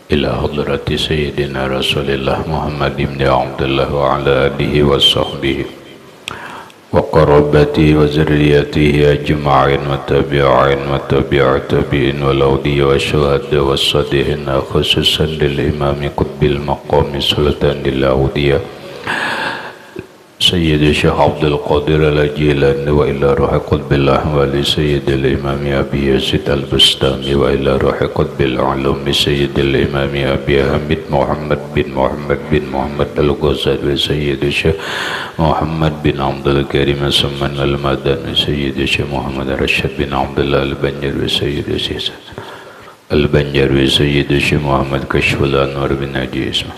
إلى حضرة سيدنا رسول الله محمد بن عبد الله وعلى آله وصحبه وقرابته وذريته أجمعين وتابعين وتابع تابعين والأولياء والشهداء والصالحين خصوصا للإمام قطب المقام سلطان الأولياء سيد الشيخ عبد القادر الجيلاني وإلى روح قطب الأحوال سيد الإمام أبي يزيد البستامي وإلى روح قطب العلوم سيد الإمام أبي حميد محمد بن محمد الغزالي سيد الشيخ محمد بن عبد الكريم سمن المدني سيد الشيخ محمد رشد بن عبد الله البنجروي سيد الشيخ البنجروي سيد الشيخ محمد كشف الأنوار بن ناجي اسمه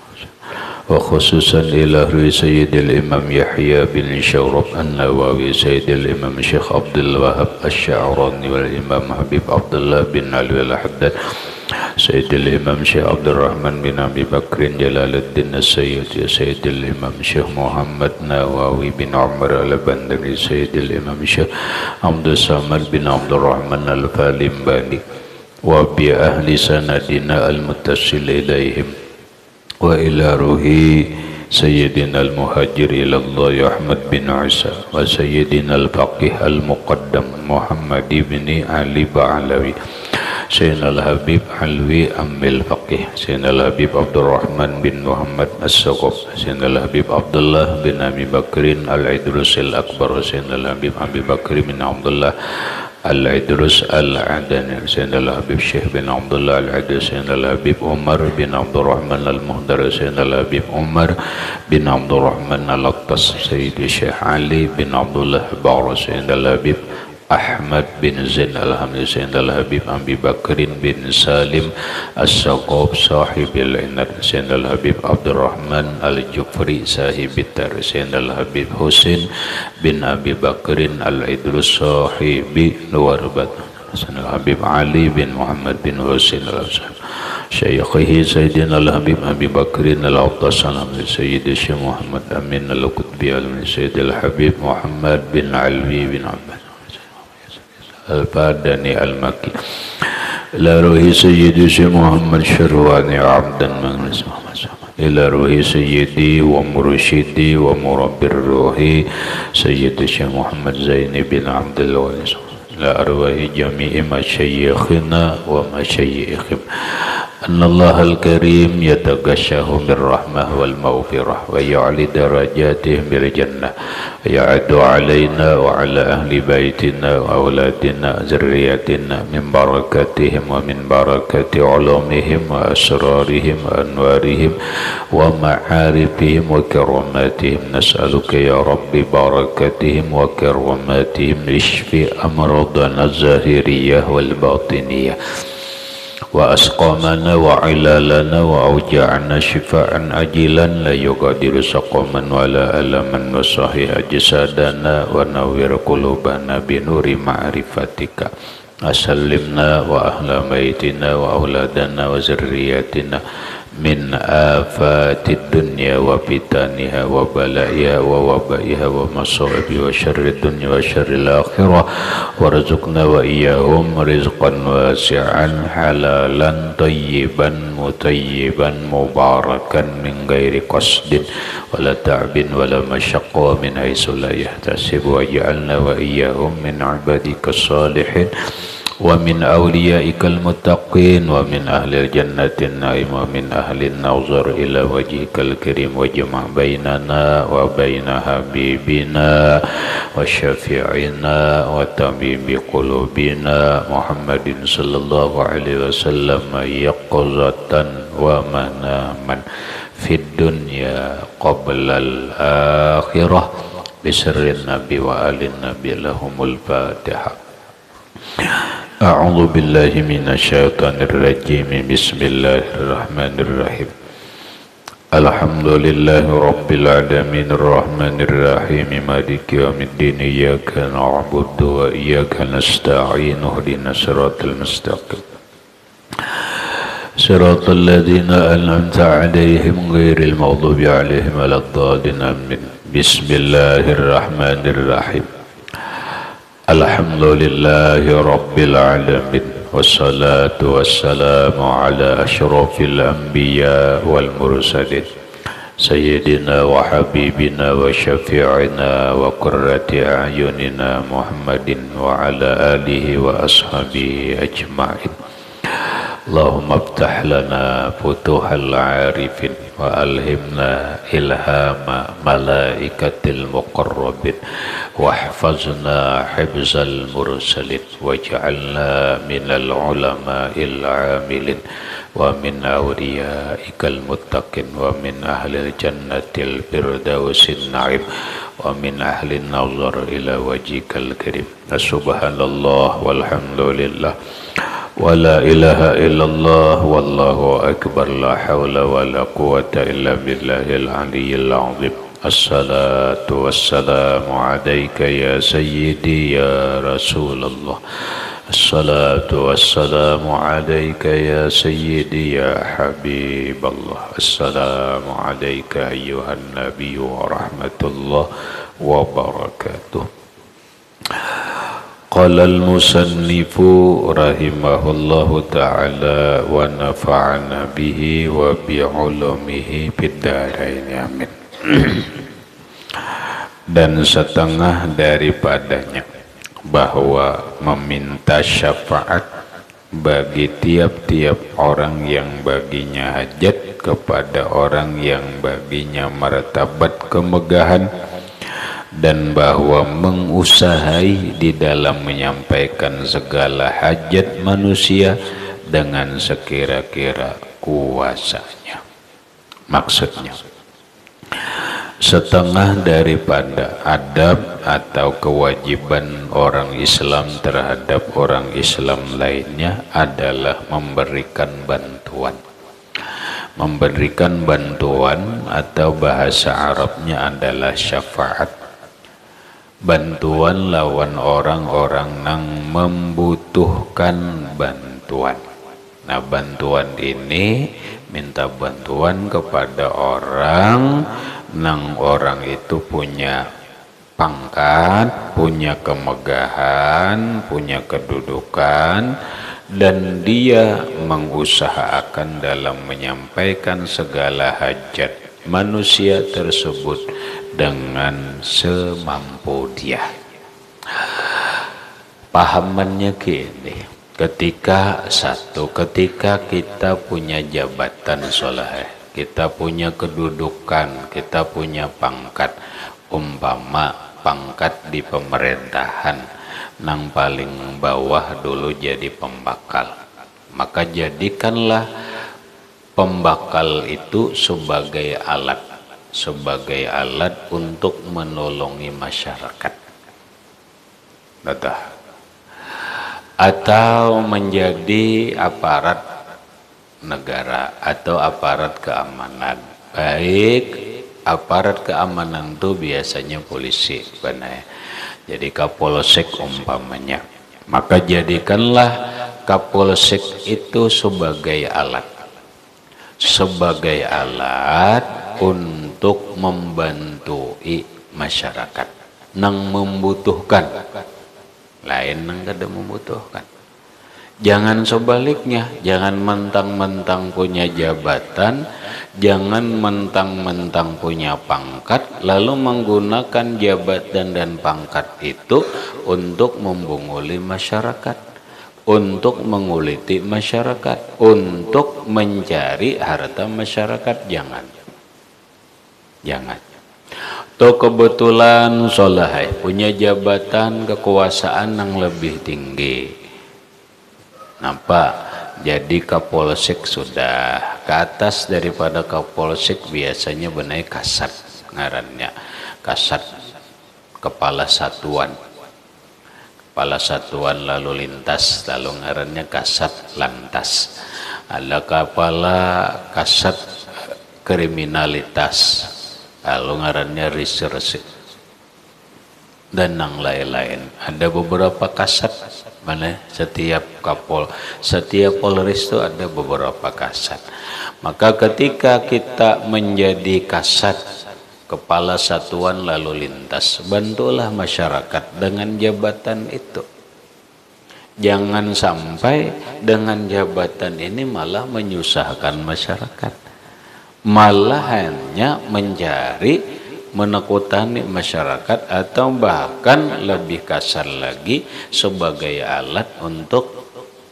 وخصوصا إلى سيد الإمام يحيى بن شورب النووي سيد الإمام الشيخ عبد الوهاب الشعراني والإمام حبيب عبد الله بن علي الحداد سيد الإمام الشيخ عبد الرحمن بن أبي بكر جلال الدين السيوطي سيد الإمام الشيخ محمد نووي بن عمر البندري سيد الإمام الشيخ عبد الصمد بن عبد الرحمن الفالمباني وبأهل سندنا المتصل إليهم وإلى روح سيدنا المهاجر إلى الله أحمد بن عيسى وسيدنا الفقيه المقدم محمد بن علي بعلوي سيدنا الحبيب علوي أم الفقيه سيدنا الحبيب عبد الرحمن بن محمد السقف سيدنا الحبيب عبد الله بن أبي بكر العدروس الأكبر سيدنا الحبيب أبي بكر بن عبد الله العدروس العدني سيدنا الحبيب شيخ بن عبد الله العدروس سيدنا الحبيب عمر بن عبد الرحمن المهدر سيدنا الحبيب عمر بن عبد الرحمن الأقتص سيد الشيخ علي بن عبد الله بار سيدنا الحبيب أحمد بن زين الحمد سيدنا الحبيب أبي بكر بن سالم السقوف صاحب العناد سيدنا الحبيب عبد الرحمن الجفري صاحب التار سيدنا الحبيب حسين بن أبي بكر العدروس صاحب نوربت سيدنا الحبيب علي بن محمد بن حسين شيخه سيدنا الحبيب أبي بكر العطاس سيد الشيخ محمد أمين القطبي سيد الحبيب محمد بن علوي بن عباس الفادني المكي إلى روح سيدي محمد شرواني عبدا مغنس إلى روح سيدي ومرشدي ومربي الروح سيدي محمد زين بن عبد الوارث إلى أرواح جميع مشايخنا ومشايخهم أن الله الكريم يتغشاهم بالرحمة والمغفرة ويعلي درجاتهم بالجنة ويعد علينا وعلى أهل بيتنا وأولادنا ذريتنا من بركاتهم ومن بركات علومهم وأسرارهم وأنوارهم ومعارفهم وكراماتهم نسألك يا رب بركاتهم وكراماتهم لاشف أمراضنا الظاهرية والباطنية وأسقامنا وعلالنا وأوجاعنا شفاء عاجلا لا يغادر سقما ولا ألما وصحيح أجسادنا ونور قلوبنا بنور معرفتك أسلمنا وأهل بيتنا وأولادنا وذرياتنا من آفات الدنيا وفتنها وبلائها ووبائها ومصائبها وشر الدنيا وشر الآخرة وارزقنا وإياهم رزقا واسعا حلالا طيبا مطيبا مباركا من غير قصد ولا تعب ولا مشقة من حيث لا يحتسب واجعلنا وإياهم من عبادك الصالحين ومن أوليائك المتقين ومن أهل الجنة النعيم ومن أهل النظر إلى وجهك الكريم واجمع بيننا وبين حبيبنا وشفيعنا وطبيب قلوبنا محمد صلى الله عليه وسلم يقظة ومناما في الدنيا قبل الآخرة بسر النبي وآل النبي لهم الفاتحة. أعوذ بالله من الشيطان الرجيم بسم الله الرحمن الرحيم الحمد لله رب العالمين الرحمن الرحيم مالك يوم الدين إياك نعبد وإياك نستعين اهدنا الصراط المستقيم صراط الذين أنعمت عليهم غير المغضوب عليهم ولا الضالين آمين بسم الله الرحمن الرحيم الحمد لله رب العالمين wassalatu wassalamu ala asyrafil anbiya wal mursalin sayyidina wa habibina wa syafi'ina wa qurrati a'yunina Muhammadin wa ala alihi wa ashabihi ajma'in. Allahumma aftah lana futuhal arifin wa alhimna ilhama malaikatil muqarrabin wahfazna hibzal mursalin waj'alna minal ulama'il amilin wa min awliyaikal muttaqin wa min ahlil jannatil firdausin na'im wa min ahlin nazar ila wajhikal karim. Subhanallah walhamdulillah wa la ilaha illallah wallahu akbar la hawla wa la quwata illa billahil aliyyil azim. Assalatu wassalamu alayka ya sayyidi ya Rasulullah. Assalatu wassalamu alayka ya sayyidi ya Habiballah. Assalamu alayka ayyuhan nabiyyu wa rahmatullah wa barakatuh. Qala al-musannifu rahimahullahu ta'ala wa nafa'ana bihi wa bi'ulumihi bid-dharain amin. Dan setengah daripadanya bahwa meminta syafaat bagi tiap-tiap orang yang baginya hajat kepada orang yang baginya martabat kemegahan, dan bahwa mengusahai di dalam menyampaikan segala hajat manusia dengan sekira-kira kuasanya. Maksudnya, setengah daripada adab atau kewajiban orang Islam terhadap orang Islam lainnya adalah memberikan bantuan. Memberikan bantuan atau bahasa Arabnya adalah syafaat. Bantuan lawan orang-orang yang membutuhkan bantuan. Nah, bantuan ini minta bantuan kepada orang yang orang itu punya pangkat, punya kemegahan, punya kedudukan, dan dia mengusahakan dalam menyampaikan segala hajat manusia tersebut dengan semampu dia. Pahamannya gini, ketika kita punya jabatan soleh, kita punya kedudukan, kita punya pangkat, umpama pangkat di pemerintahan, nang paling bawah dulu jadi pembakal, maka jadikanlah pembakal itu sebagai alat untuk menolongi masyarakat, atau menjadi aparat negara atau aparat keamanan. Baik, aparat keamanan itu biasanya polisi, benar. Jadi kapolsek umpamanya, maka jadikanlah kapolsek itu sebagai alat untuk membantu masyarakat nang membutuhkan, lain nang kada membutuhkan. Jangan sebaliknya, jangan mentang-mentang punya jabatan, jangan mentang-mentang punya pangkat, lalu menggunakan jabatan dan pangkat itu untuk membunguli masyarakat, untuk menguliti masyarakat, untuk mencari harta masyarakat. Jangan. Toh kebetulan soleh punya jabatan kekuasaan yang lebih tinggi. Nampak? Jadi kapolsek sudah, ke atas daripada kapolsek biasanya benar kasat ngarannya. Kasat kepala satuan lalu lintas, lalu ngarannya kasat lantas. Ada kepala kasat kriminalitas, lalu ngarannya reserse, dan yang lain-lain. Ada beberapa kasat, mana setiap polres itu ada beberapa kasat. Maka ketika kita menjadi kasat, kepala satuan lalu lintas, bantulah masyarakat dengan jabatan itu. Jangan sampai dengan jabatan ini malah menyusahkan masyarakat, malah hanya mencari menekutani masyarakat, atau bahkan lebih kasar lagi sebagai alat untuk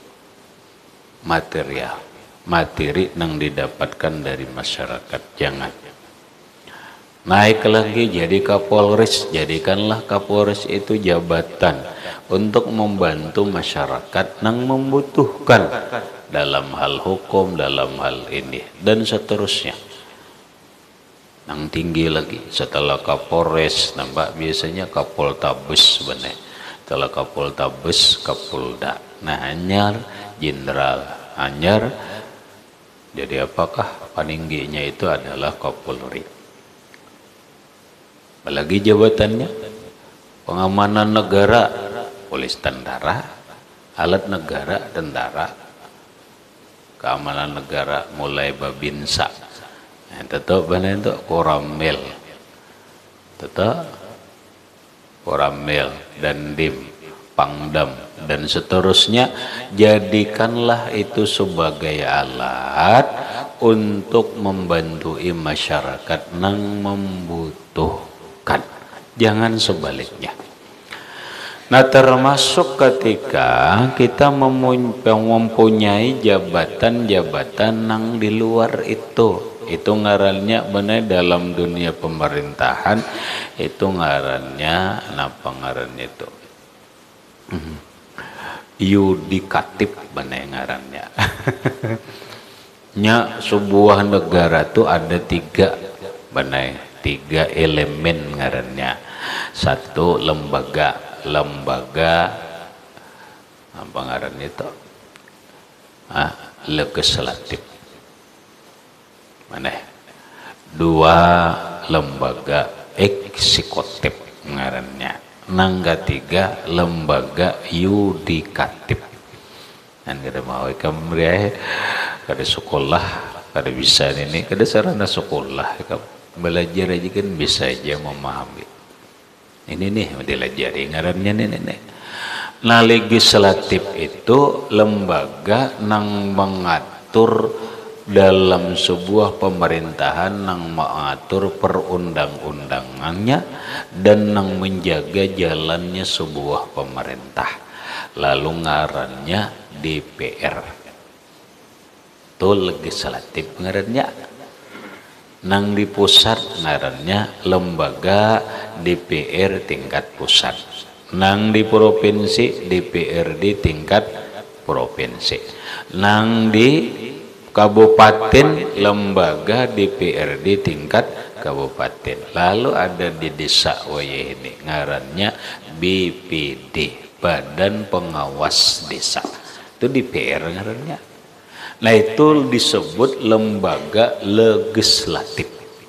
materi yang didapatkan dari masyarakat. Jangan. Naik lagi jadi Kapolres, jadikanlah Kapolres itu jabatan untuk membantu masyarakat yang membutuhkan dalam hal hukum, dalam hal ini, dan seterusnya. Yang tinggi lagi, setelah Kapolres, nampak biasanya Kapoltabes sebenarnya. Setelah Kapoltabes, Kapolda. Nah, anyar, Jenderal anyar. Jadi apakah paningginya itu adalah Kapolri. Apalagi jabatannya pengamanan negara, polis tentara, alat negara tentara, keamanan negara mulai babinsa, tetap benar itu koramil, tetap koramil, dan dim, pangdam, dan seterusnya. Jadikanlah itu sebagai alat untuk membantu masyarakat yang membutuhkan. Jangan sebaliknya. Nah, termasuk ketika kita mempunyai jabatan-jabatan yang di luar itu ngarannya benar dalam dunia pemerintahan, itu ngarannya apa ngarannya itu? Yudikatif benar ngarannya. Nya sebuah negara itu ada tiga elemen ngarannya. Satu, lembaga apa ngaran itu? Legislatif. Mana? Dua, lembaga eksekutif ngarannya. Nangga tiga, lembaga yudikatif. Dan kita mau kamu kada sekolah, kada bisa ini, kada sarana sekolah, belajar aja kan bisa aja memahami. Ini nih dilajari ngarannya nih. Nah, legislatif itu lembaga yang mengatur dalam sebuah pemerintahan, yang mengatur perundang-undangannya dan yang menjaga jalannya sebuah pemerintah. Lalu ngarannya DPR. Itu legislatif ngarannya. Nang di pusat ngarannya lembaga DPR tingkat pusat. Nang di provinsi DPRD tingkat provinsi. Nang di kabupaten lembaga DPRD tingkat kabupaten. Lalu ada di desa wayah ini ngarannya BPD, Badan Pengawas Desa. Itu DPR ngarannya. Nah, itu disebut lembaga legislatif.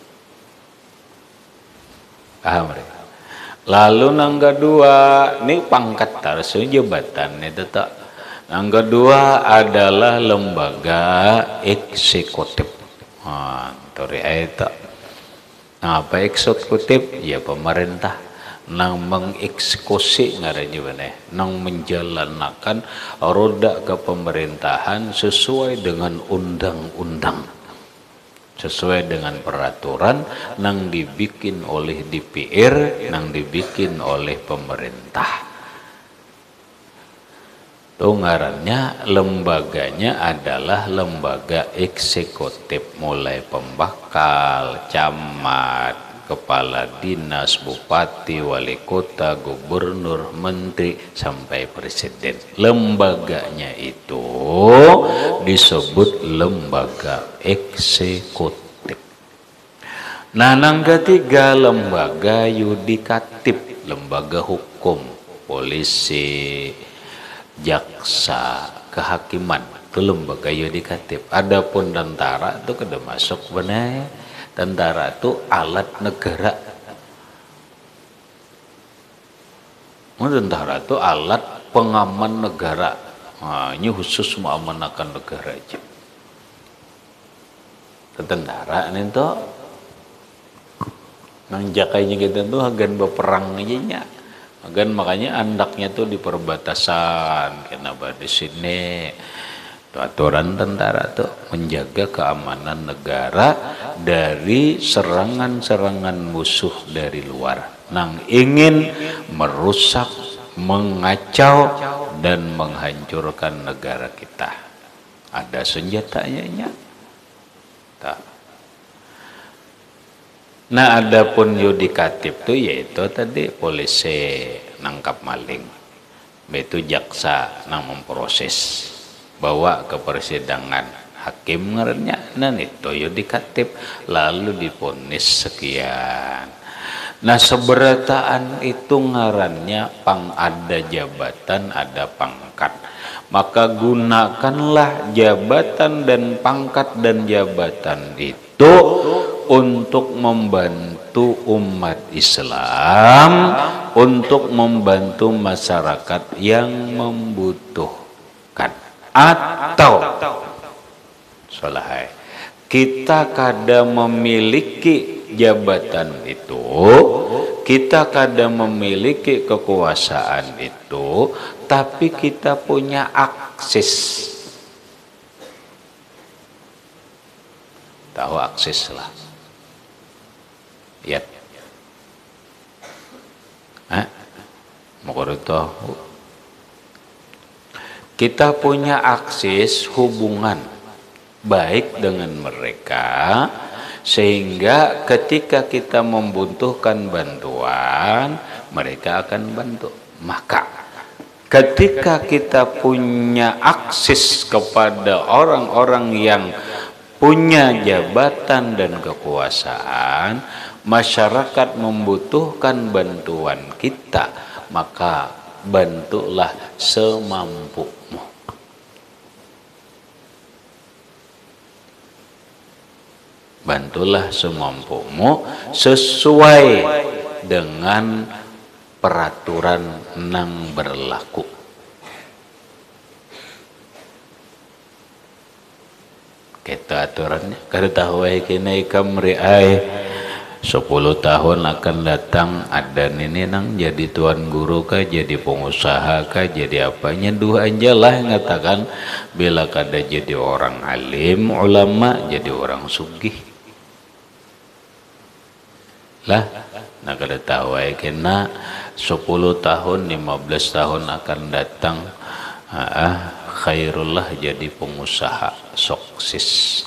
Paham ya? Lalu yang kedua, ini pangkat tarsu jabatan itu tak. Yang kedua adalah lembaga eksekutif. Itu. Nah, apa eksekutif? Ya pemerintah. Nang mengeksekusi ngarannya benar, nang menjalankan roda kepemerintahan sesuai dengan undang-undang, sesuai dengan peraturan nang dibikin oleh DPR, nang dibikin oleh pemerintah. Itu ngarannya lembaganya adalah lembaga eksekutif, mulai pembakal, camat, kepala dinas, bupati, wali kota, gubernur, menteri, sampai presiden. Lembaganya itu disebut lembaga eksekutif. Nah, yang ketiga lembaga yudikatif, lembaga hukum, polisi, jaksa, kehakiman, itu lembaga yudikatif. Adapun tentara itu kada masuk benar. Tentara itu alat negara. Tentara itu alat pengaman negara. Nah, ini khusus mengamankan negara aja. Tentara ini tuh nang jakainya kita tuh agan berperang aja nya. Kan makanya andaknya tuh di perbatasan, kenapa di sini tuh aturan tentara tuh menjaga keamanan negara dari serangan-serangan musuh dari luar nang ingin merusak, mengacau dan menghancurkan negara kita. Ada senjatanya nya. Tak. Nah, adapun yudikatif tuh yaitu tadi polisi nangkap maling, itu jaksa nang memproses, bawa ke persidangan, hakim ngarannya, nan itu yudikatif, lalu divonis sekian. Nah, seberataan itu ngarannya pang ada jabatan, ada pangkat. Maka gunakanlah jabatan dan pangkat dan jabatan itu untuk membantu umat Islam, untuk membantu masyarakat yang membutuhkan. Atau salahai, kita kada memiliki jabatan itu, kita kada memiliki kekuasaan itu, tapi kita punya akses. Tahu akses lah. Ya. Mau tahu. Kita punya akses hubungan baik dengan mereka, sehingga ketika kita membutuhkan bantuan, mereka akan bantu. Maka ketika kita punya akses kepada orang-orang yang punya jabatan dan kekuasaan, masyarakat membutuhkan bantuan kita, maka bantulah semampumu. Bantulah semampumu sesuai dengan peraturan nang berlaku. Kita aturannya kada tahu kini ikam riai 10 tahun akan datang ada ini nang jadi tuan guru kah, jadi pengusaha kah, jadi apanya, dua aja lah ngatakan bila kada jadi orang alim ulama, jadi orang sugih lah. Nah kada tahu kena 10 tahun 15 tahun akan datang khairullah jadi pengusaha sukses.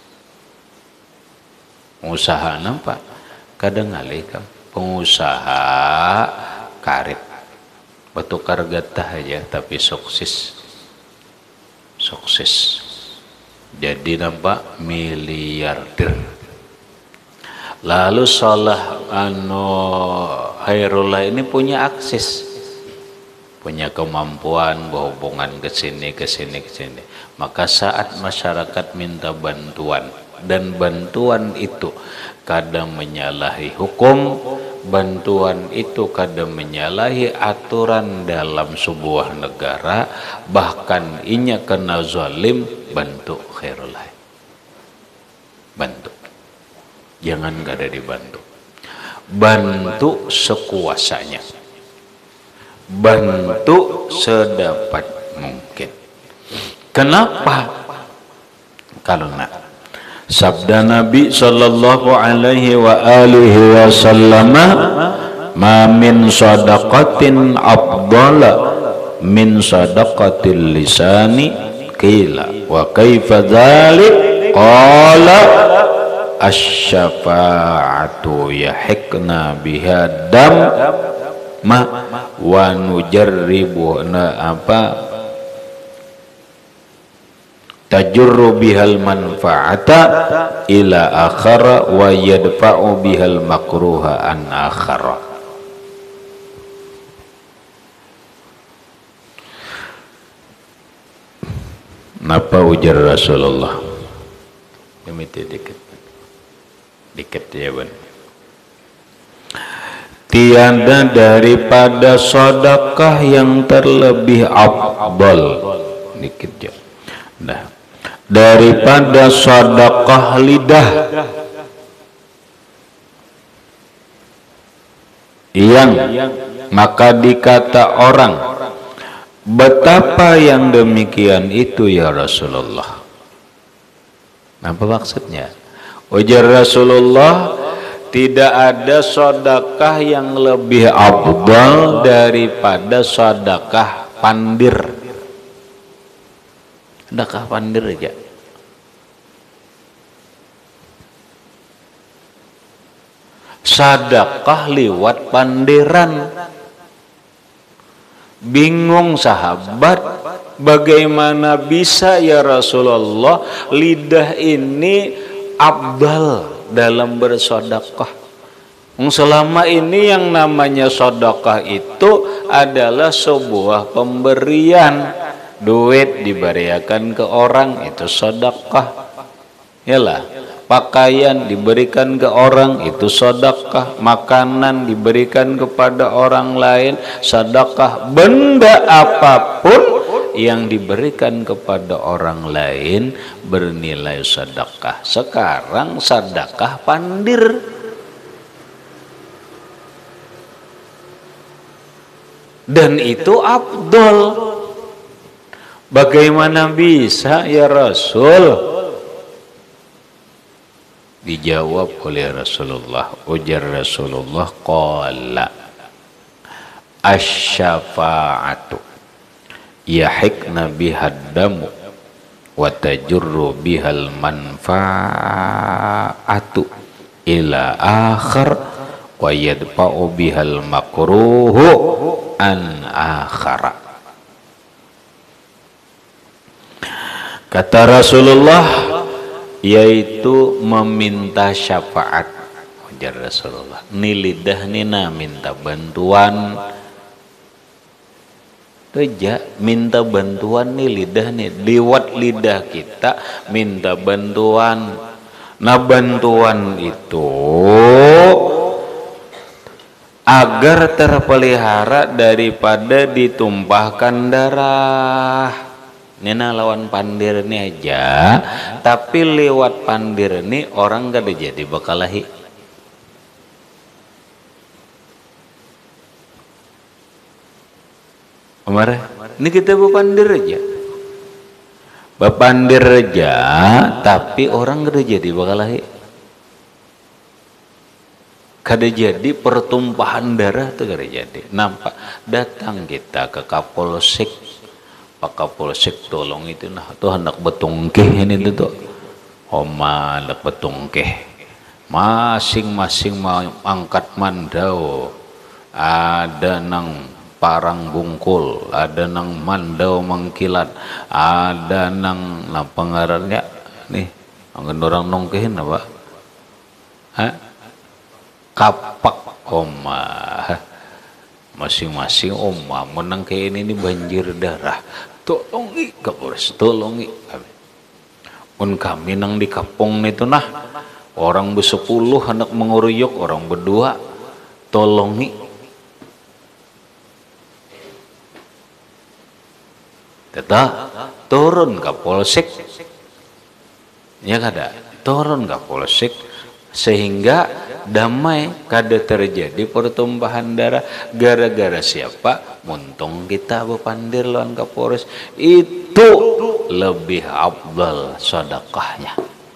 Pengusaha nampak kadang ngalih kan pengusaha karet bertukar getah aja tapi sukses jadi nampak miliarder. Lalu salah Khairullah ini punya akses, punya kemampuan berhubungan ke sini, maka saat masyarakat minta bantuan dan bantuan itu kadang menyalahi hukum, bantuan itu kadang menyalahi aturan dalam sebuah negara, bahkan inya kena zalim, bantu Khairullah, bantu, jangan gak ada dibantu, bantu sekuasanya, bantu sedapat mungkin. Kenapa? Karena sabda Nabi sallallahu alaihi wa alihi wasallam, ma min sadaqatin afdala min sadaqatil lisani, qila wa kaifa dzalik, qala asy-syafa'atu yahikna biha dam ma wa nujarribu tajurru bihal manfaata ila akhara wa yadfa'u bihal makruha an akhara. Napa ujar Rasulullah? Dikit ya bun. Tiada daripada sedekah yang terlebih afdal, dikit ya. Nah, daripada sedekah lidah yang Maka dikata orang, betapa yang demikian itu ya Rasulullah. Apa maksudnya? Ujar Rasulullah, tidak ada sedekah yang lebih afdal daripada sedekah pandir. Sedekah pandir aja. Sedekah liwat pandiran. Bingung sahabat, bagaimana bisa ya Rasulullah lidah ini afdal dalam bersedekah? Selama ini yang namanya sedekah itu adalah sebuah pemberian. Duit diberikan ke orang itu sedekah. Yalah, pakaian diberikan ke orang itu sedekah, makanan diberikan kepada orang lain sedekah, benda apapun yang diberikan kepada orang lain bernilai sedekah. Sekarang sedekah pandir. Dan itu afdol. Bagaimana bisa ya Rasul? Dijawab oleh Rasulullah. Ujar Rasulullah, qala asy-syafa'atu yahikna bihaddamu wa tajurru bihal manfa'atu ila akhir wa yadfa'u bihal makruhu an akhara. Kata Rasulullah, yaitu meminta syafaat. Ujar Rasulullah, ni lidah nina minta bantuan. Reja minta bantuan nih lidah nih, lewat lidah kita minta bantuan. Nah bantuan itu agar terpelihara daripada ditumpahkan darah. Nina lawan pandir ini aja, tapi lewat pandir ini orang gak ada jadi bakalahi. Kemarin ini kita berpandir aja, berpandir aja, tapi orang gak ada jadi bakalahi. Kada jadi pertumpahan darah tuh kada jadi. Nampak datang kita ke Kapolsek, Pak Kapolsek tolong itu nah tuh hendak betungkeh ini tuh oma hendak betungkeh masing-masing mau angkat mandau, ada nang parang bungkul, ada nang mandau mengkilat, ada nang pengarannya nih angin orang nongkehin apa kapak oma, masing-masing oma menang kayak ini banjir darah, tolongi Kapolres, tolongi kami. Un kami nang di kampung itu nah orang bersepuluh anak menguruyuk, orang berdua tolongi. Tetap turun Kapolsek, ya kada turun Kapolsek sehingga damai, kada terjadi pertumpahan darah. Gara-gara siapa? Muntung kita berpandir lawan Kapolres, itu lebih afdal sedekahnya.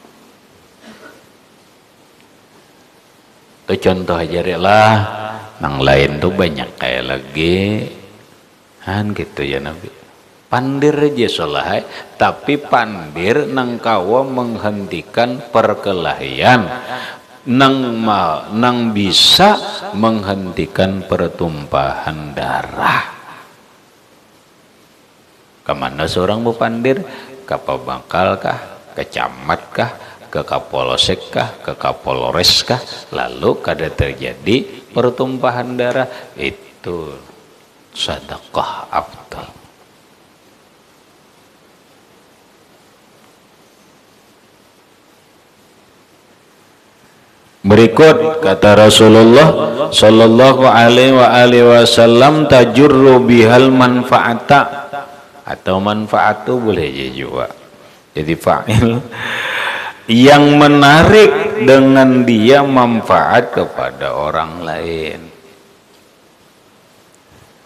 Itu contoh aja lah, nang lain tuh banyak kayak lagi kan gitu ya Nabi. Pandir aja solahai, tapi pandir nang kawa menghentikan perkelahian, nang bisa menghentikan pertumpahan darah. Kemana seorang berpandir? Ke Pabangkal kah? Ke Camat kah? Ke Kapolsek kah? Ke Kapolres kah? Lalu kada terjadi pertumpahan darah, itu sedekah afdal. Berikut kata Rasulullah sallallahu alaihi wasallam, tajurru bihal manfaata, atau manfaatu boleh juga jadi fa'il, yang menarik dengan dia manfaat kepada orang lain.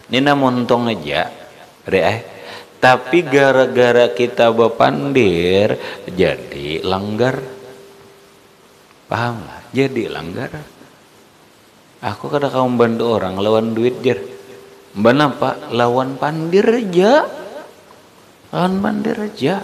Nina montong aja, tapi gara-gara kita bepandir jadi langgar, paham lah? Jadi langgar. Aku kada kamu bantu orang lawan duit jer, apa? Lawan pandir aja, lawan pandir aja.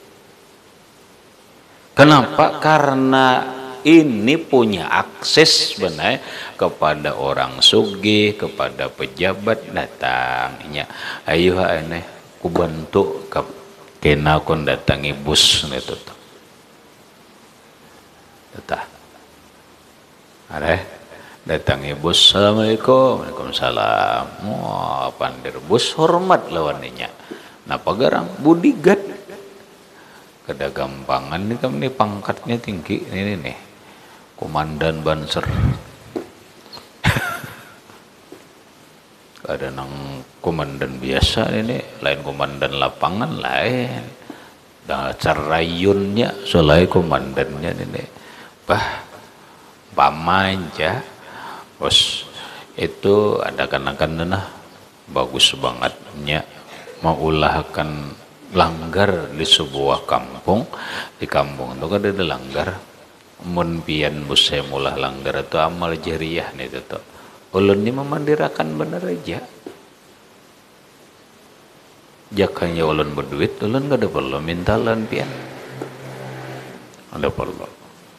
Kenapa? Karena ini punya akses sebenarnya kepada orang sugih, kepada pejabat datangnya. Ayo aneh, ku bantu kena kon datangi bus itu tuh. Tetah. Are datangi bus, assalamualaikum, waalaikumsalam. Wah, pandir bus hormat lawannya. Napa garang budigat. Kada gampangan nih kamu nih pangkatnya tinggi ini nih, komandan Banser. Ada nang komandan biasa ini, lain komandan lapangan lain. Dah carayunnya solai komandannya ini, pamanja, bos itu ada kan bagus bangetnya mengulahkan langgar di sebuah kampung. Di kampung itu kan ada langgar, mun pian busai mulah langgar itu amal jariah nih itu tuh. Ulun ini memandirakan bener aja. Jakanya ulun berduit, ulun gak ada perlu minta lan pian. Ada perlu.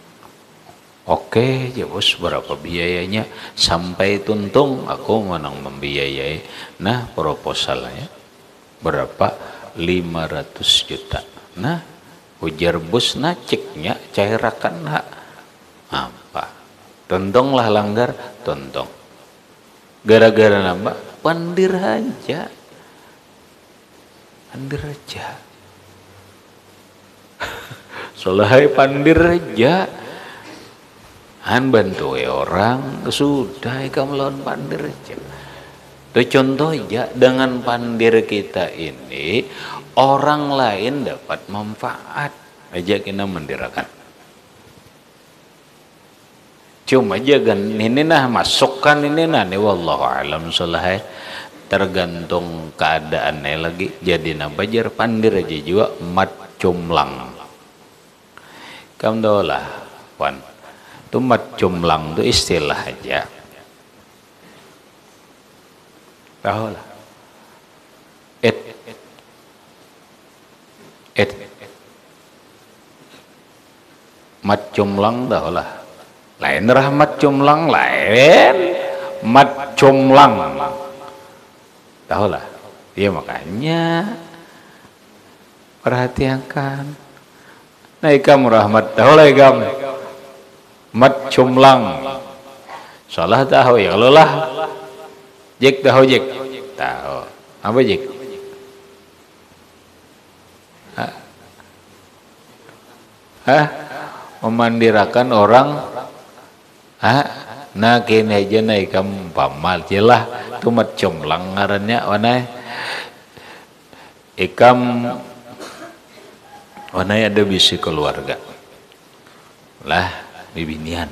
Oke, ya bos, berapa biayanya? Sampai tuntung aku menang membiayai. Nah, proposalnya berapa? 500 juta. Nah, ujar bos ceknya cairakan hak apa? Tontonglah langgar, tontong. Gara-gara nambah pandir aja. Pandir aja. Solahai pandir aja. Han bantu orang sudah kamu lawan pandir aja. Itu contoh aja, dengan pandir kita ini orang lain dapat manfaat aja kita mendirakan. Cuma jangan ini masukkan ini nih wallahu alam soleh, tergantung keadaannya lagi. Jadi bajar pandir aja juga mat cumlang. Kamu tahu lah, Wan. Itu mat cumlang itu istilah aja. Tahu lah. Mat cumlang tahu lah. Lain rahmat cumlang, lain mat cumlang. Tahu lah. Iya makanya perhatikan. Nah ikam rahmat tahu lah ikam. Mat cumlang. Salah tahu ya kalau lah. Jek tahu jek. Tahu. Apa jek? Memandirakan orang. Nah kini aja nih kamu pamal jelah tu macam langgarannya wanai ikam wanai ada bisi keluarga lah bibinian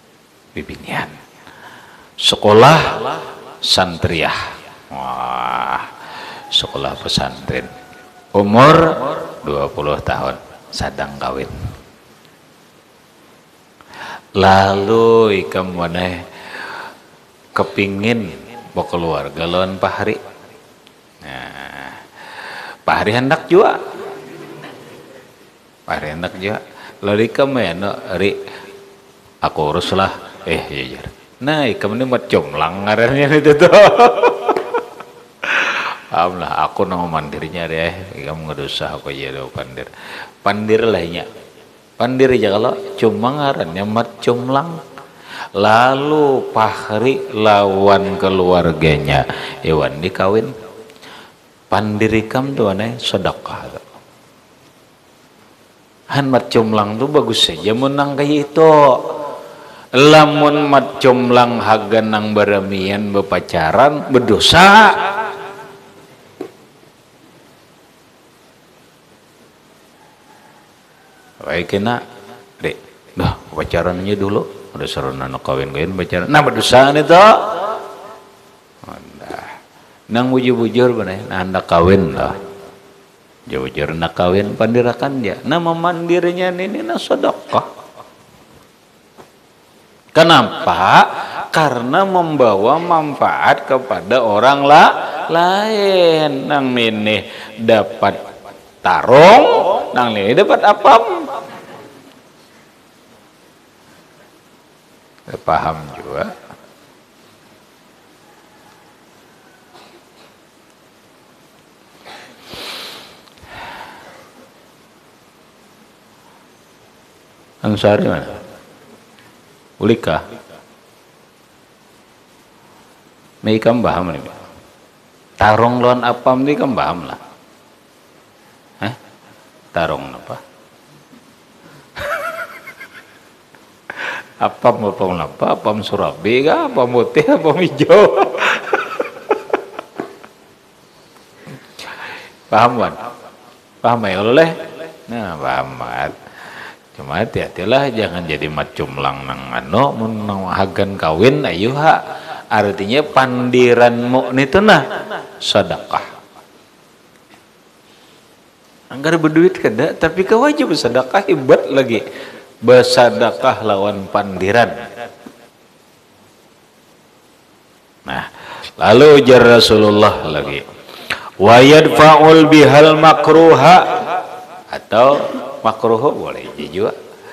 sekolah santriah, wah sekolah pesantren umur 20 tahun sadang kawin. Lalu ikam mana kepingin berkeluarga lawan Pak Hari. Nah, Pak Hari hendak juga. Pak Hari hendak juga. Lalu ikam mana Hari aku uruslah. Iya. Nah ikam ini macam langgarannya itu tuh. Alhamdulillah aku nama mandirnya deh. Ikam nggak usah aku jadi pandir lainnya. Pandir aja kalau cuma ngarannya mat cumlang. Lalu Pahri lawan keluarganya Iwan dikawin. Pandir ikam tuh aneh sedekah. Han mat cumlang tuh bagus saja menang kayak itu. Lamun mat cumlang hagan nang baramian bepacaran berdosa. Baik kena, dek, dah pacarannya dulu, udah seru anak kawin pacaran, nah berdosa nih toh, nang bujur-bujur bener nah hendak kawin lah jujur nak kawin pandirakan dia nama mandirinya ini na sedekah. Kenapa? Karena membawa manfaat kepada orang lain. Nang ini dapat tarung, nang ini dapat apa? Paham juga. Ansari mana? Ulika. May kambaham ni. Tarong lawan apam ni kambaham lah. Tarong apa? Apam apa? Apam Surabi kah? Apam putih? Apam hijau? Paham kan? Paham ya oleh? Nah, paham kan? Cuma hati-hatilah jangan jadi macam lang nang mun hagan kawin ayo artinya pandiranmu itu nah sedekah anggar berduit kada tapi kau wajib sedekah hebat lagi bersedekah lawan pandiran. Nah lalu ujar Rasulullah lagi wa yadfa'ul bihal makruha atau makruh boleh juga.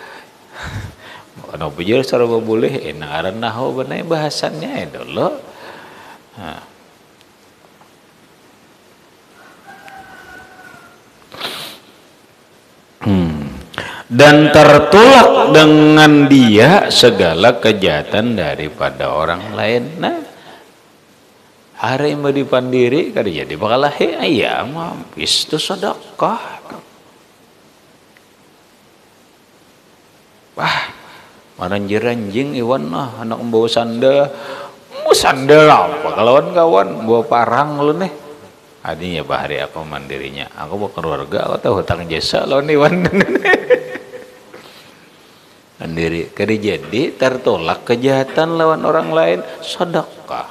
Ono bujur sarua boleh enak aran nahwu bener bahasannya dulu. Dan tertolak dengan dia segala kejahatan daripada orang lain. Nah, hari mau dipandiri kada jadi bakal ayam itu sedekah. Wah, maranjing iwan nah anak membawa sandal, mau sandal apa? Kawan bawa parang lu nih. Adinya bahari aku mandirinya, aku bawa keluarga, aku tahu hutang jasa lawan iwan. Mandiri, kada jadi tertolak kejahatan lawan orang lain, sedekah.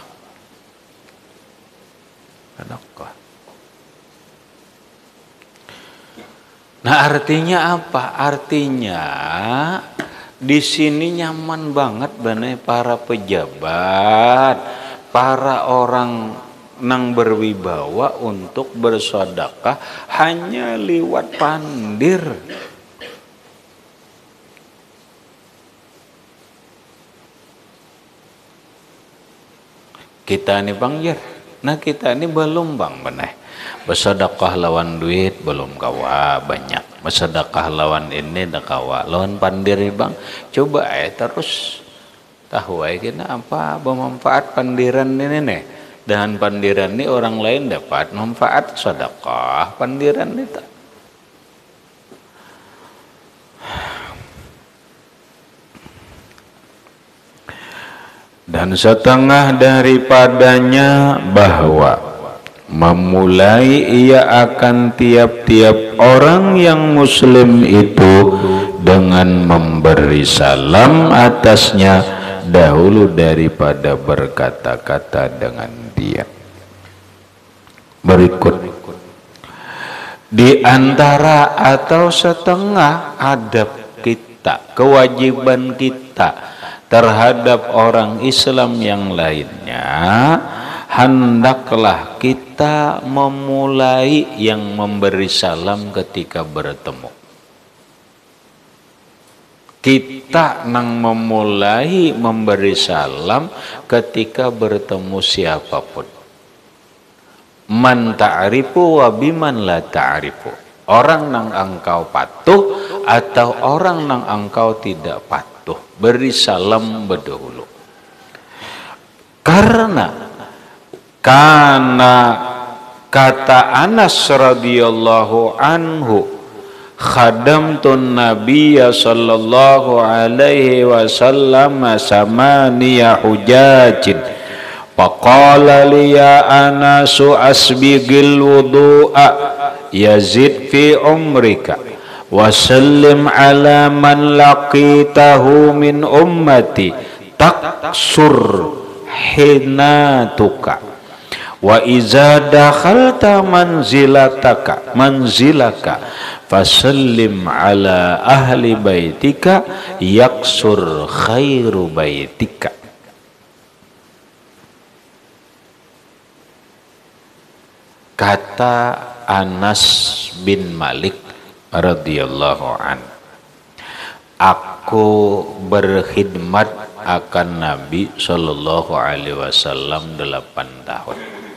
Sedekah. Nah artinya apa? Artinya di sini nyaman banget bener para pejabat, para orang nang berwibawa untuk bersedekah hanya liwat pandir. Kita ini bang yer, nah kita ini belum bang bener. Bersedekah lawan duit belum kawa banyak. Bersedekah lawan ini dah kawa. Lawan pandiri bang. Coba terus tahu kita apa bermanfaat pandiran ini nih. Dengan pandiran ini orang lain dapat manfaat sedekah pandiran itu. Dan setengah daripadanya bahwa memulai ia akan tiap-tiap orang yang muslim itu dengan memberi salam atasnya dahulu daripada berkata-kata dengan dia. Berikut di antara atau setengah adab kita, kewajiban kita terhadap orang Islam yang lainnya, hendaklah kita memulai yang memberi salam ketika bertemu. Kita nang memulai memberi salam ketika bertemu siapapun. Man ta'rifu wa biman la ta'rifu. Orang nang engkau patuh atau orang nang engkau tidak patuh. Beri salam berdahulu. Karena kata Anas radhiyallahu anhu, khadamtun nabiyya sallallahu alaihi wasallam samaniya hujajin faqala li ya Anasu asbigil wudu'a yazid fi umrika wasallim ala man laqitahu min ummati taksur hinatuka Wa iza dakhalta manzilaka fasallim ala ahli baitika yaksur khairu baitika. Kata Anas bin Malik radhiyallahu an, aku berkhidmat akan Nabi Shallallahu Alaihi Wasallam 8 tahun.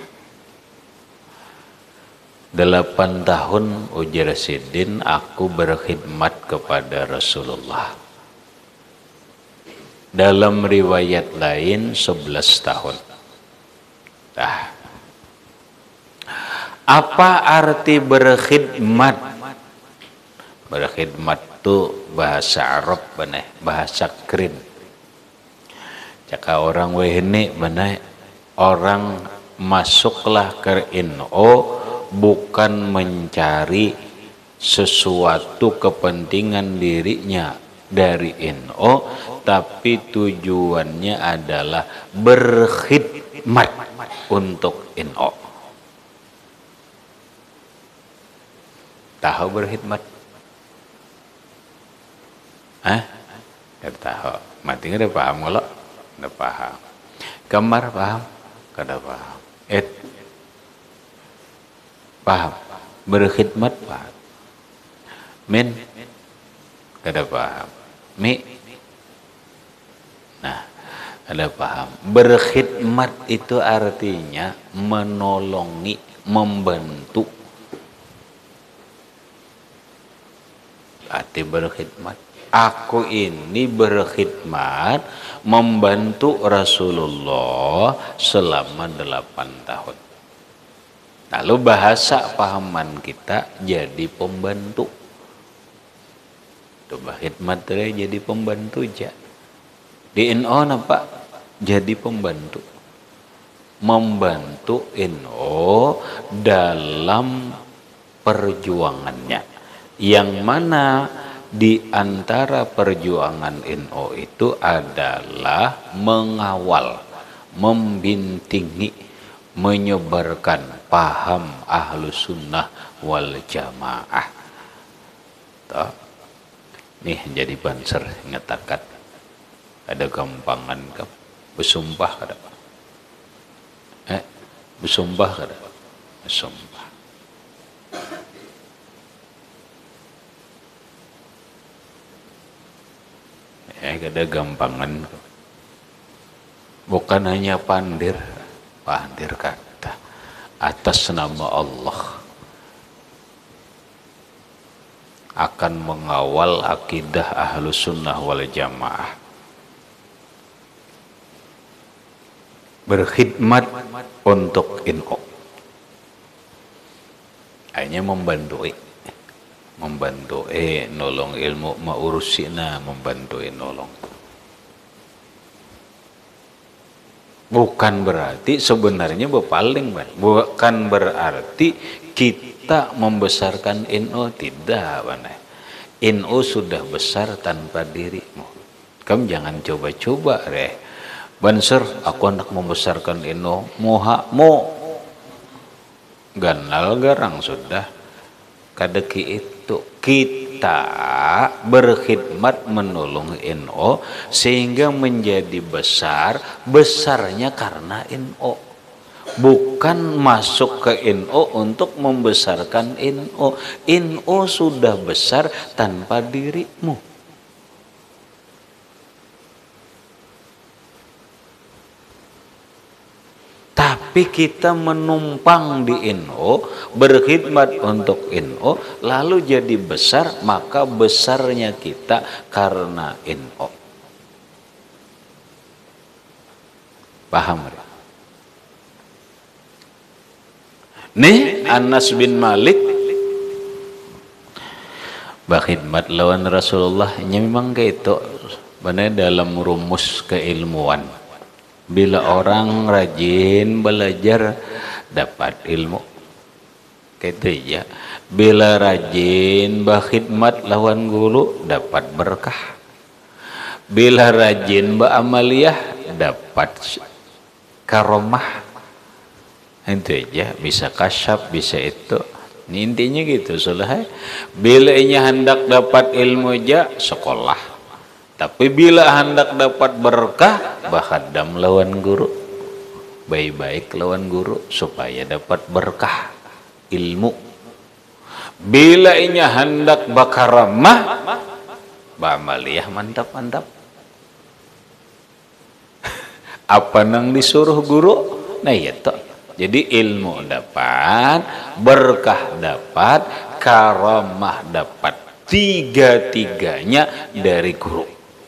8 tahun ujar Sidin aku berkhidmat kepada Rasulullah. Dalam riwayat lain 11 tahun. Nah, apa arti berkhidmat? Berkhidmat itu bahasa Arab bener, bahasa krin. Jika orang wehne bener, orang masuklah ke NO bukan mencari sesuatu kepentingan dirinya dari NO, tapi tujuannya adalah berkhidmat untuk NO. Tahu berkhidmat? Tidak tahu. Mati nggak ada paham kalau? Nggak paham. Kamar paham? Kada paham. Paham. Berkhidmat paham. Min? Kada paham. Mi? Nah, ada paham. Berkhidmat itu artinya menolongi, membantu. Arti berkhidmat, aku ini berkhidmat membantu Rasulullah selama 8 tahun. Lalu bahasa pahaman kita jadi pembantu. Coba khidmat jadi pembantu aja. Di NO apa? Jadi pembantu. Membantu NO dalam perjuangannya. Yang mana di antara perjuangan NO itu adalah mengawal, membintingi, menyebarkan paham Ahlus Sunnah wal Jamaah. Toh, nih jadi banser ngetakat ada gampangan ke besumpah kada besumpah kada besumpah. Ada gampangan, bukan hanya pandir kata atas nama Allah akan mengawal akidah Ahlus Sunnah wal Jamaah, berkhidmat untuk NO, hanya membantu nolong ilmu maurusina, membantu nolong. Bukan berarti sebenarnya berpaling, bukan berarti kita membesarkan NO, tidak. NO sudah besar tanpa dirimu. Kamu jangan coba-coba Banser, aku hendak membesarkan NO, mau ganal garang sudah. Kadeki itu kita berkhidmat menolong NO sehingga menjadi besarnya karena NO, bukan masuk ke NO untuk membesarkan NO. NO sudah besar tanpa dirimu. Tapi kita menumpang di NO, berkhidmat untuk NO, lalu jadi besar, maka besarnya kita karena NO. Paham? Nih Anas bin Malik berkhidmat lawan Rasulullah, memang kayak itu benar dalam rumus keilmuan. Bila orang rajin belajar dapat ilmu, gitu ya. Bila rajin berkhidmat lawan guru dapat berkah. Bila rajin beramaliyah dapat karomah. Itu aja, bisa kasyaf, bisa itu. Intinya gitu, soalnya bila inya hendak dapat ilmu aja sekolah, tapi bila hendak dapat berkah bahadam lawan guru, baik-baik lawan guru supaya dapat berkah ilmu. Bila inya hendak bakaramah ba'amaliyah mantap-mantap. Apa nang disuruh guru? Nah ya toh. Jadi ilmu dapat, berkah dapat, karamah dapat. Tiga-tiganya dari guru.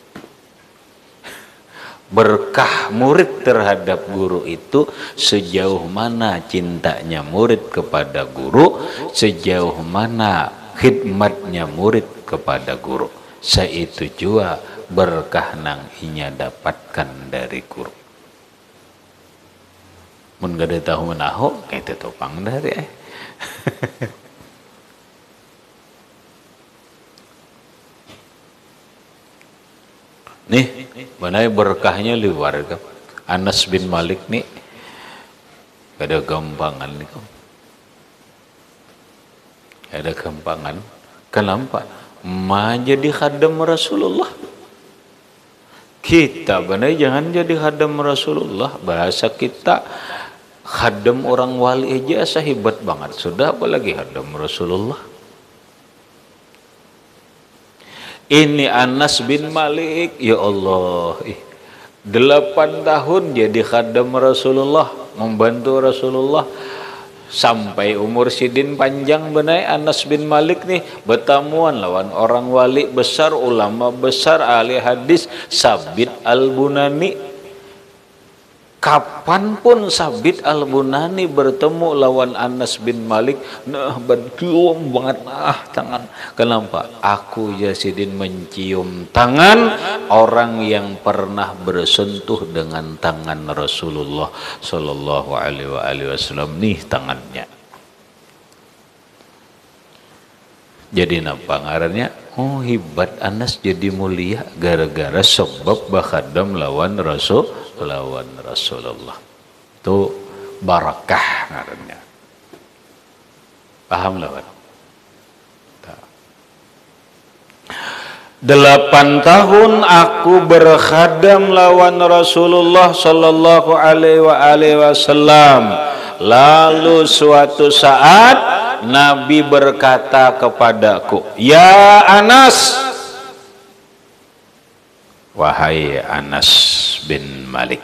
Berkah murid terhadap guru itu sejauh mana cintanya murid kepada guru, sejauh mana khidmatnya murid kepada guru. Seitu jua berkah nang inya dapatkan dari guru. Mun gak ada tahu menahu kayak topang dari nih mana berkahnya luar kan. Anas bin Malik nih ada gampangan nih kan, ada gampangan. Kenapa? Jadi khadam Rasulullah. Kita benar jangan jadi khadam Rasulullah. Bahasa kita khadam orang wali aja hebat banget, sudah apalagi khadam Rasulullah. Ini Anas bin Malik, ya Allah, 8 tahun jadi khadam Rasulullah, membantu Rasulullah sampai umur sidin panjang. Benai Anas bin Malik nih bertamuan lawan orang wali besar, ulama besar, ahli hadis Sabit Al-Bunani. Kapanpun Sabit Al-Bunani bertemu lawan Anas bin Malik, nah bercium banget tangan. Kenapa? Aku Yasidin mencium tangan orang yang pernah bersentuh dengan tangan Rasulullah Sallallahu Alaihi Wasallam nih tangannya. Jadi nampak ngarannya, oh hebat Anas jadi mulia gara-gara sebab bakhadam lawan Rasulullah. Itu barakah ngarannya. Paham lawan? 8 tahun aku berkhadam lawan Rasulullah Sallallahu Alaihi Wasallam. Lalu suatu saat Nabi berkata kepadaku, ya Anas, wahai Anas bin Malik,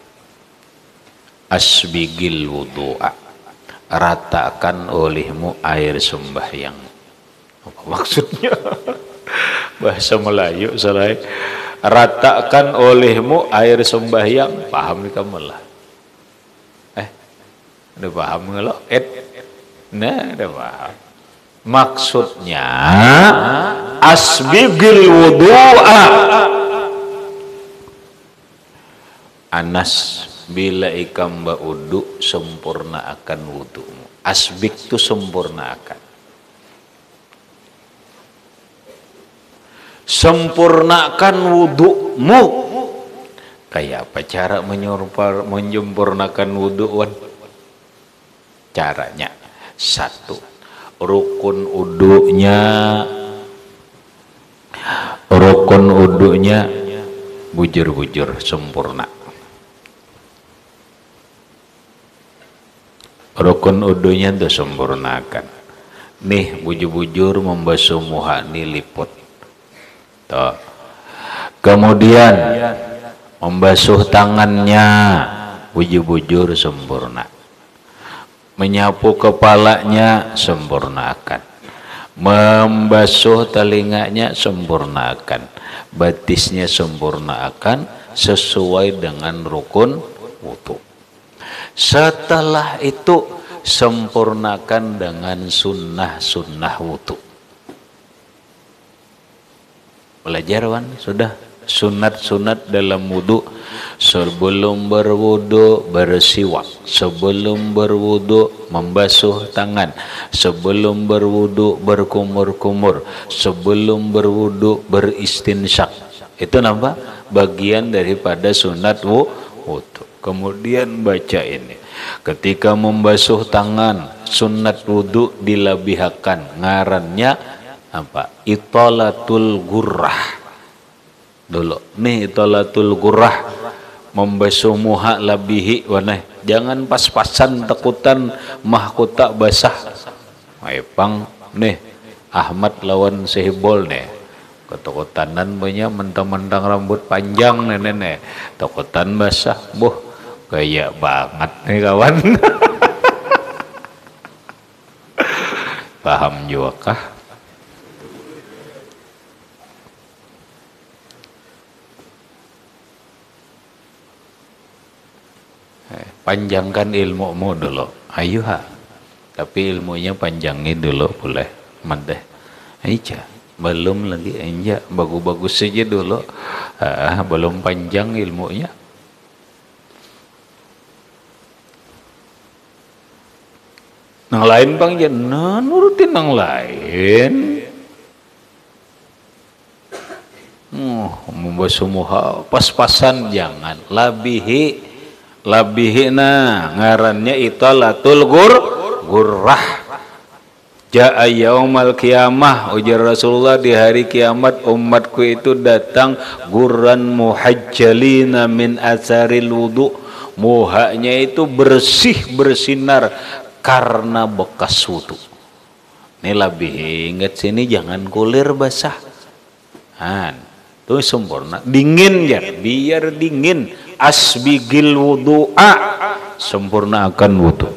asbigil wudu'a, ratakan olehmu air sembahyang. Apa maksudnya? Bahasa Melayu salah. Ratakan olehmu air sembahyang. Paham nih kamu lah. Udah paham nggak lo? Nah, udah paham. Maksudnya asbigil wudu'a. Anas, bila ikam ba'udu sempurna akan wudu'mu. Asbik itu sempurna akan. Sempurnakan wudu'mu. Kayak apa cara menyempurnakan wudu'? Caranya 1, rukun wudu'nya bujur-bujur sempurna. Rukun wudu'nya itu sempurnakan. Nih bujur-bujur membasuh muha nih liput. Tuh. Kemudian membasuh tangannya bujur-bujur sempurna. Menyapu kepalanya sempurnakan. Membasuh telinganya sempurnakan. Batisnya sempurnakan sesuai dengan rukun wudu. Setelah itu sempurnakan dengan sunnah-sunnah wudu. Belajar wan sudah sunat-sunat dalam wudu. Sebelum berwudu bersiwak, sebelum berwudu membasuh tangan, sebelum berwudu berkumur-kumur, sebelum berwudu beristinsyak. Itu nampak bagian daripada sunat wudu. Kemudian baca ini, Ketika membasuh tangan, sunat wudu dilebihkan. Ngarannya apa? Italatul gurrah. Dulu nih italatul gurrah, membasuh muha labihi waneh. Jangan pas-pasan takutan mahkota basah. Maipang nih Ahmad lawan Sehibol nih. Ketakutanan banyak mentang-mentang rambut panjang nenek. Takutan basah. Buh, gaya banget nih kawan. Paham juga kah? Panjangkan ilmumu dulu. Ayo ha. Tapi ilmunya panjangin dulu boleh. Mandeh. Aja. Belum lagi aja. Bagus-bagus saja dulu. Belum panjang ilmunya. Nang lain bang jangan nurutin nang lain. Membasuh muha pas-pasan jangan. Labihi ngarannya italatul gurrah. Ja'a yaumal qiyamah, ujar Rasulullah, di hari kiamat umatku itu datang gurran muhajjalina min asaril wudu. Muhanya itu bersih bersinar karena bekas wudu. Ini lebih ingat sini jangan kulir basah. Tuh sempurna. Dingin ya, biar dingin. Asbigil wudu'a, sempurnakan wudu.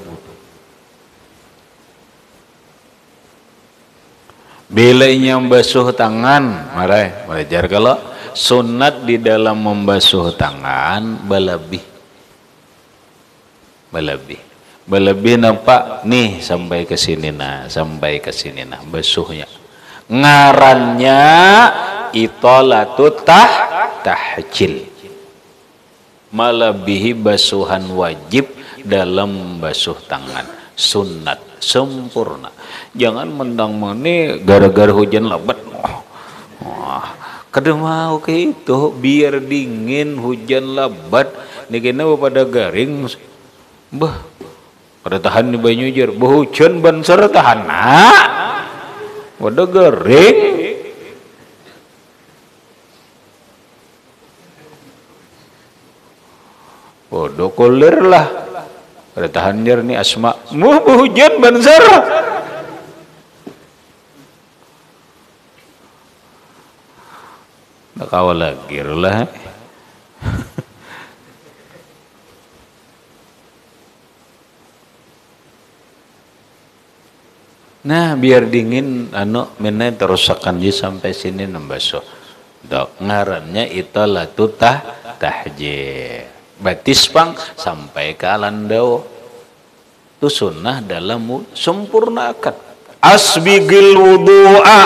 Bilanya membasuh tangan, belajar kalau sunat di dalam membasuh tangan berlebih nampak nih sampai ke sini nah basuhnya. Ngarannya itolatut tahjil. Melebihi basuhan wajib dalam basuh tangan. Sunat sempurna. Jangan mendang-meni gara-gara hujan lebat. Kada mau ke itu, biar dingin hujan lebat. Nikena pada garing. Bah, pada tahan di banyu jar. Bah hujan bansar tahan. Pada garing. Bodoh koler lah. Ada tahan jar nih Asma. Mau hujan bansar. Nak kawal lagi lah. Nah, biar dingin mana terusakan je sampai sini nembasuh. Dok ngarannya italatut tahjil. Batis pang sampai ke alandau. Itu sunnah dalam sempurnakan. Asbigil wudu'a,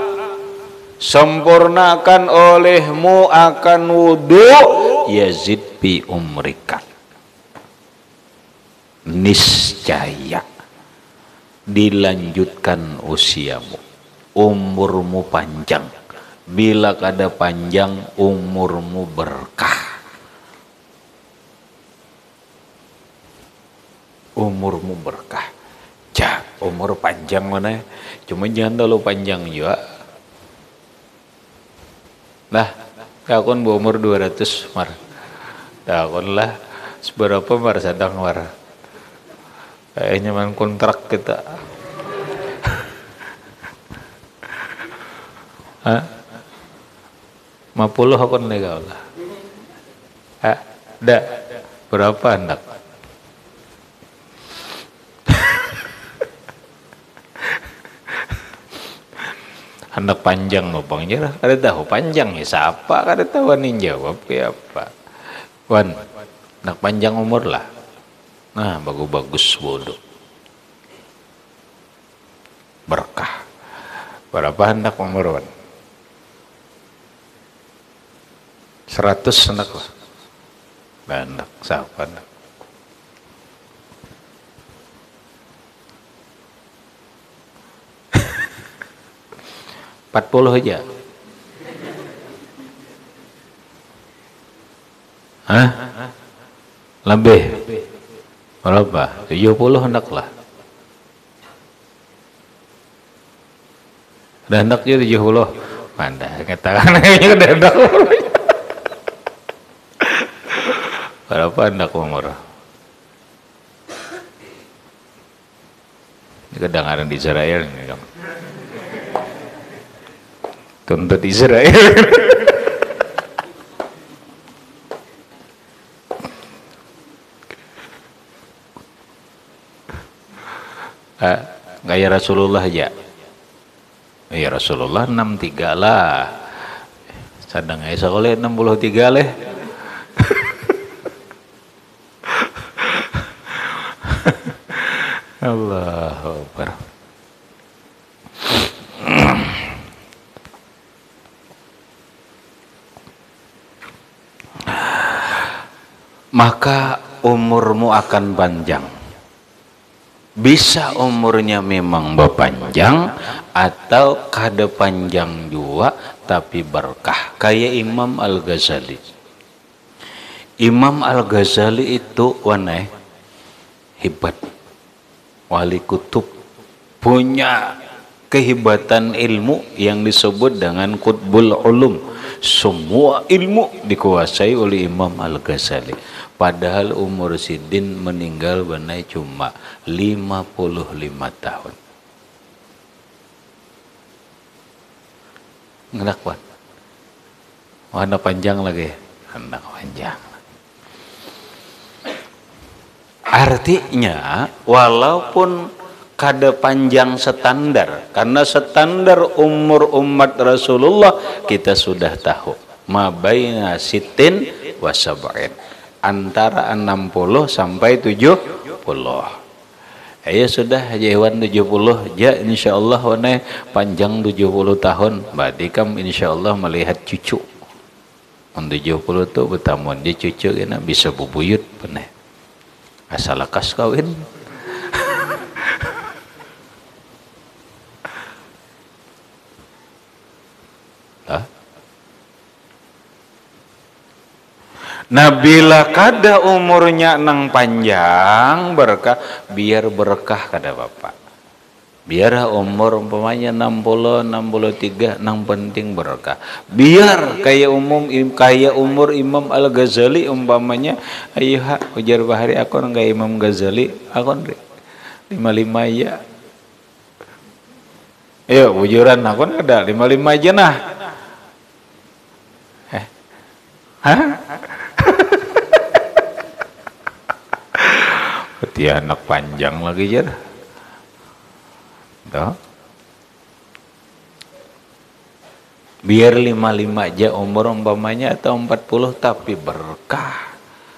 sempurnakan olehmu akan wudu, yazid bi umrika, niscaya dilanjutkan usiamu, umurmu panjang. Bila kada panjang, umurmu berkah. Umurmu berkah. Umur panjang mana? Cuma jangan terlalu panjang juga. Nah, takon berumur 200 mar. Takon lah seberapa mar sadang mar. Kayaknya man kontrak kita. Hah? 50 akon legal lah. Dah berapa hendak? Hendak panjang lo bang jarah, kada tahu panjang ya siapa, kada tahu nih jawab ya apa. Wan, hendak panjang umur lah. Nah, bagus-bagus bodoh. Berkah. Berapa hendak umur wan? 100 hendak lah. Nah, hendak siapa hendak? 40 aja. Hah? Lebih. Berapa? 70 hendaklah. Dah hendak je 70. Mana katakan kayaknya dah hendak. Berapa hendak umur? Ini kedengaran di Israel ini kan. Tuntut Israel. Gaya Rasulullah aja. Ya Rasulullah 63 lah. Sadang aja sekolah 63 leh. Allahu Akbar. Maka umurmu akan panjang. Bisa umurnya memang berpanjang atau kada panjang juga tapi berkah. Kayak Imam Al-Ghazali. Imam Al-Ghazali itu waneh hebat. Wali kutub, punya kehebatan ilmu yang disebut dengan Qutbul Ulum. Semua ilmu dikuasai oleh Imam Al-Ghazali. Padahal umur Sidin meninggal benai cuma 55 tahun. Ngenak buat. Warna panjang lagi. Anak panjang. Artinya walaupun kada panjang standar, karena standar umur umat Rasulullah kita sudah tahu. Mabaina sitin wa sab'in. Antara 60 sampai 70. Ayo sudah hewan 70 ya insyaallah wane panjang 70 tahun. Berarti kam insyaallah melihat cucu. 70 tu betamun dia cucu kena bisa bubuyut peneh. Asal lekas kawin. Nabila kada umurnya nang panjang berkah, biar berkah kada bapak. Biar umur umpamanya 60, 63 nang penting berkah. Biar kayak umur Imam Al-Ghazali umpamanya, ayo ujar bahari aku enggak Imam Ghazali, aku 55 ya. Ayo ujuran aku ada 55 aja nah. Hah? Berarti anak panjang lagi jar. Tuh. Biar 55 aja umur umpamanya atau 40 tapi berkah.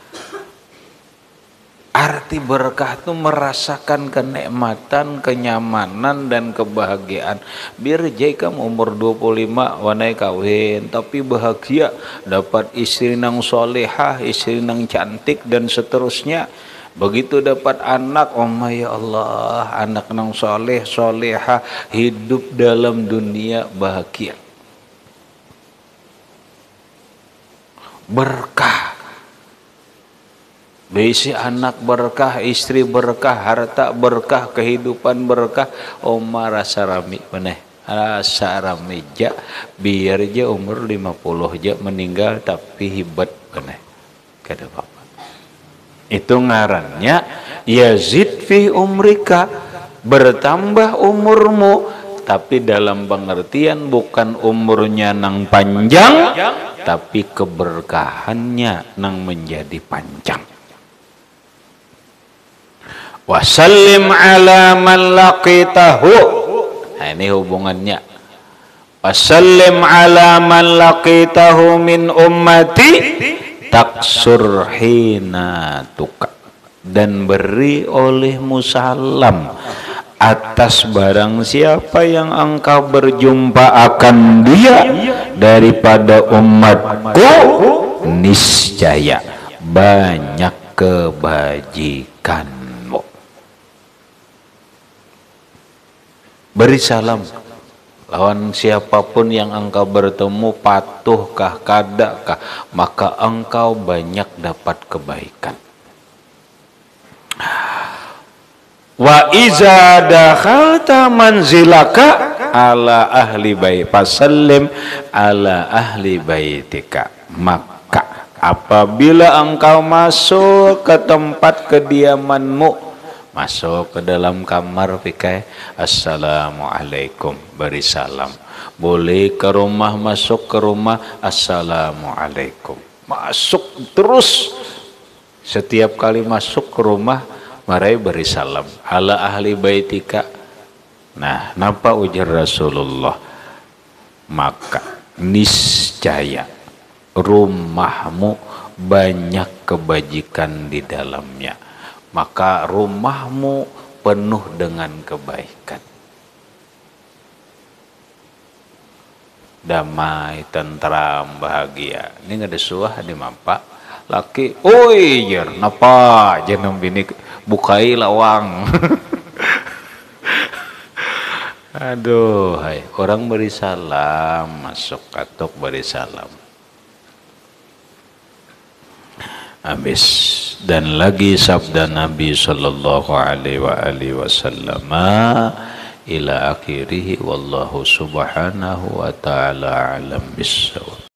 Arti berkah itu merasakan kenikmatan, kenyamanan dan kebahagiaan. Biar jai kamu umur 25 wanai kawin tapi bahagia, dapat istri nang solehah, istri nang cantik dan seterusnya. Begitu dapat anak, oh ya Allah, anak nang soleh, soleha, hidup dalam dunia bahagia. Berkah. Bisi anak berkah, istri berkah, harta berkah, kehidupan berkah. Oma rasa rami meneh. Rasa rami ja, biar aja umur 50 ja meninggal tapi hebat meneh. Kada apa. Itu ngarannya yazid fi umrika, bertambah umurmu, tapi dalam pengertian bukan umurnya nang panjang tapi keberkahannya nang menjadi panjang. Wasallim ala man laqitahu. Nah, ini hubungannya. Wasallim ala man laqitahu min ummati taksur hina tuka, dan beri olehmu salam atas barang siapa yang engkau berjumpa akan dia daripada umatku, niscaya banyak kebajikanmu. Beri salam lawan siapapun yang engkau bertemu, patuhkah kadakah, maka engkau banyak dapat kebaikan. Wa iza dakhalta manzilaka ala ahli bait fasallim ala ahli baitika. Maka apabila engkau masuk ke tempat kediamanmu, masuk ke dalam kamar pikai, assalamualaikum, beri salam. Boleh ke rumah, masuk ke rumah, assalamualaikum. Masuk terus. Setiap kali masuk ke rumah, mari beri salam. Ala ahli baitika. Nah, napa ujar Rasulullah? Maka niscaya rumahmu banyak kebajikan di dalamnya. Maka rumahmu penuh dengan kebaikan. Damai, tentram, bahagia. Ini nggak ada suah di mampak. Laki, oi jer, napa jeneng bini bukai lawang. Aduh, hai, orang beri salam, masuk katok beri salam. Habis. Dan lagi sabda Nabi sallallahu alaihi wasallam ila akhirih wallahu subhanahu wa ta'ala alam bissawab.